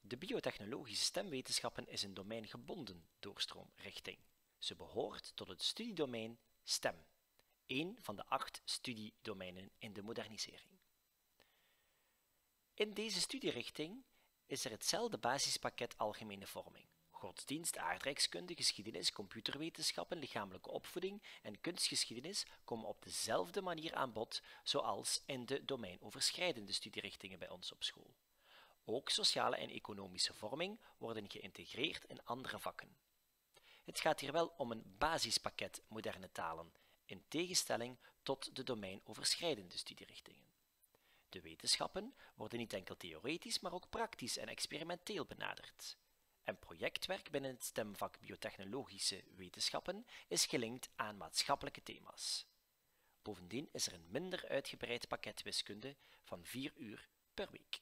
De biotechnologische STEM-wetenschappen is een domeingebonden doorstroomrichting. Ze behoort tot het studiedomein STEM, één van de 8 studiedomeinen in de modernisering. In deze studierichting is er hetzelfde basispakket algemene vorming. Godsdienst, aardrijkskunde, geschiedenis, computerwetenschappen, lichamelijke opvoeding en kunstgeschiedenis komen op dezelfde manier aan bod zoals in de domeinoverschrijdende studierichtingen bij ons op school. Ook sociale en economische vorming worden geïntegreerd in andere vakken. Het gaat hier wel om een basispakket moderne talen, in tegenstelling tot de domeinoverschrijdende studierichtingen. De wetenschappen worden niet enkel theoretisch, maar ook praktisch en experimenteel benaderd. En projectwerk binnen het STEM-vak biotechnologische wetenschappen is gelinkt aan maatschappelijke thema's. Bovendien is er een minder uitgebreid pakket wiskunde van 4 uur per week.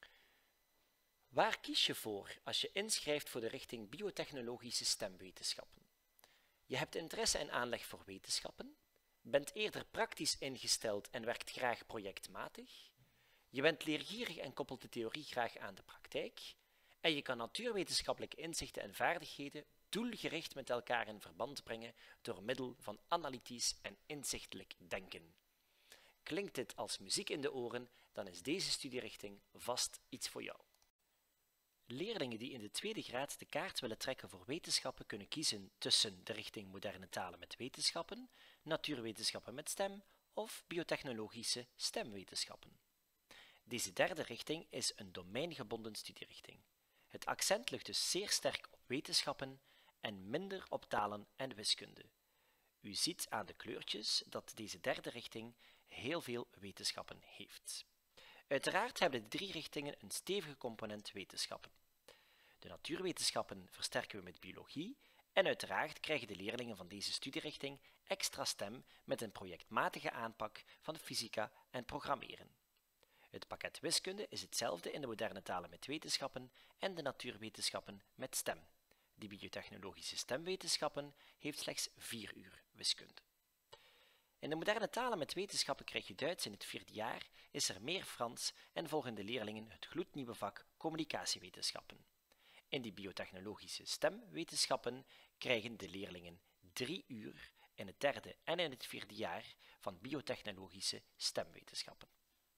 Waar kies je voor als je inschrijft voor de richting biotechnologische STEM-wetenschappen? Je hebt interesse en aanleg voor wetenschappen, bent eerder praktisch ingesteld en werkt graag projectmatig, je bent leergierig en koppelt de theorie graag aan de praktijk, en je kan natuurwetenschappelijke inzichten en vaardigheden doelgericht met elkaar in verband brengen door middel van analytisch en inzichtelijk denken. Klinkt dit als muziek in de oren, dan is deze studierichting vast iets voor jou. Leerlingen die in de tweede graad de kaart willen trekken voor wetenschappen kunnen kiezen tussen de richting moderne talen met wetenschappen, natuurwetenschappen met STEM of biotechnologische STEM-wetenschappen. Deze derde richting is een domeingebonden studierichting. Het accent ligt dus zeer sterk op wetenschappen en minder op talen en wiskunde. U ziet aan de kleurtjes dat deze derde richting heel veel wetenschappen heeft. Uiteraard hebben de 3 richtingen een stevige component wetenschappen. De natuurwetenschappen versterken we met biologie en uiteraard krijgen de leerlingen van deze studierichting extra stem met een projectmatige aanpak van fysica en programmeren. Het pakket wiskunde is hetzelfde in de moderne talen met wetenschappen en de natuurwetenschappen met STEM. De biotechnologische STEM-wetenschappen heeft slechts 4 uur wiskunde. In de moderne talen met wetenschappen krijg je Duits in het 4e jaar, is er meer Frans en volgen de leerlingen het gloednieuwe vak communicatiewetenschappen. In die biotechnologische STEM-wetenschappen krijgen de leerlingen 3 uur in het 3e en in het 4e jaar van biotechnologische STEM-wetenschappen.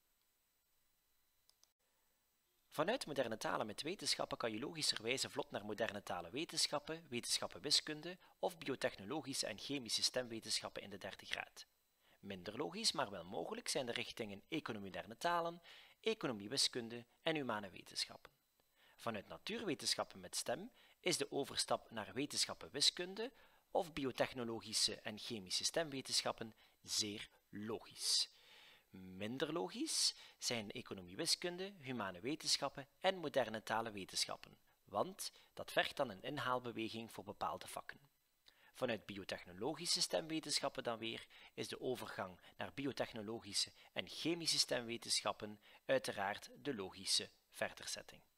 Vanuit moderne talen met wetenschappen kan je logischerwijze vlot naar moderne talen wetenschappen, wetenschappen wiskunde of biotechnologische en chemische STEM-wetenschappen in de 3e graad. Minder logisch, maar wel mogelijk zijn de richtingen economie moderne talen, economie wiskunde en humane wetenschappen. Vanuit natuurwetenschappen met STEM is de overstap naar wetenschappen wiskunde of biotechnologische en chemische STEM-wetenschappen zeer logisch. Minder logisch zijn economie wiskunde, humane wetenschappen en moderne talenwetenschappen, want dat vergt dan een inhaalbeweging voor bepaalde vakken. Vanuit biotechnologische STEM-wetenschappen dan weer is de overgang naar biotechnologische en chemische STEM-wetenschappen uiteraard de logische verderzetting.